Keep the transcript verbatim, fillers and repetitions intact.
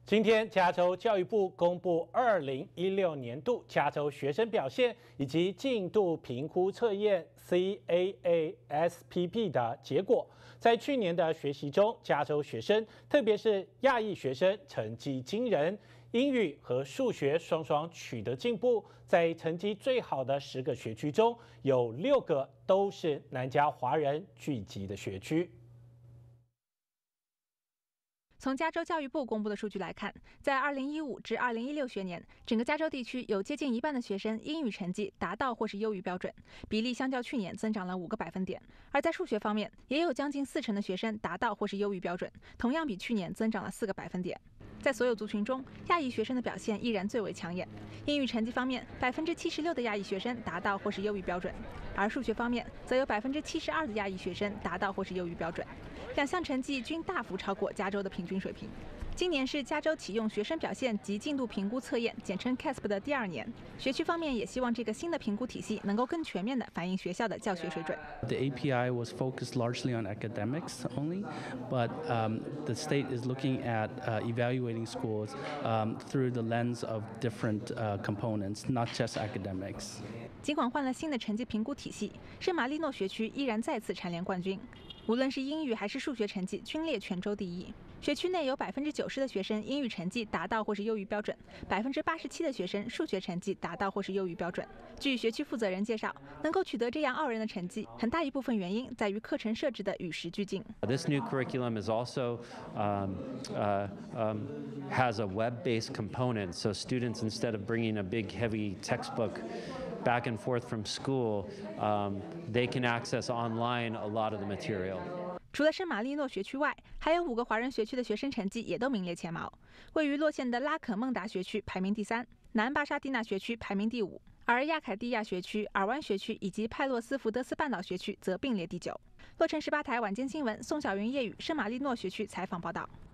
今天，加州教育部公布二零一六年度加州学生表现以及进度评估测验 C A A S P P 的结果。在去年的学习中，加州学生，特别是亚裔学生，成绩惊人，英语和数学双双取得进步。在成绩最好的十个学区中，有六个都是南加华人聚集的学区。 从加州教育部公布的数据来看，在二零一五至二零一六学年，整个加州地区有接近一半的学生英语成绩达到或是优于标准，比例相较去年增长了五个百分点。而在数学方面，也有将近四成的学生达到或是优于标准，同样比去年增长了四个百分点。 在所有族群中，亚裔学生的表现依然最为抢眼。英语成绩方面，百分之七十六的亚裔学生达到或是优于标准，而数学方面，则有百分之七十二的亚裔学生达到或是优于标准。两项成绩均大幅超过加州的平均水平。今年是加州启用学生表现及进度评估测验（简称 C A S P） 的第二年，学区方面也希望这个新的评估体系能够更全面地反映学校的教学水准。 The A P I was focused largely on academics only, but um, the state is looking at uh, evaluating schools um, through the lens of different uh, components, not just academics. 尽管换了新的成绩评估体系，圣马力诺学区依然再次蝉联冠军。无论是英语还是数学成绩，均列全州第一。学区内有百分之九十的学生英语成绩达到或是优于标准，百分之八十七的学生数学成绩达到或是优于标准。据学区负责人介绍，能够取得这样傲人的成绩，很大一部分原因在于课程设置的与时俱进。 This new curriculum is also um, uh, um, has a web-based component, so students, instead of bringing a big, heavy textbook back and forth from school, um, they can access online a lot of the material. 除了圣马力诺学区外，还有五个华人学区的学生成绩也都名列前茅。位于洛县的拉肯孟达学区排名第三，南巴沙蒂纳学区排名第五，而亚凯蒂亚学区、尔湾学区以及派洛斯福德斯半岛学区则并列第九。洛城十八台晚间新闻，宋小云、叶宇，圣马力诺学区采访报道。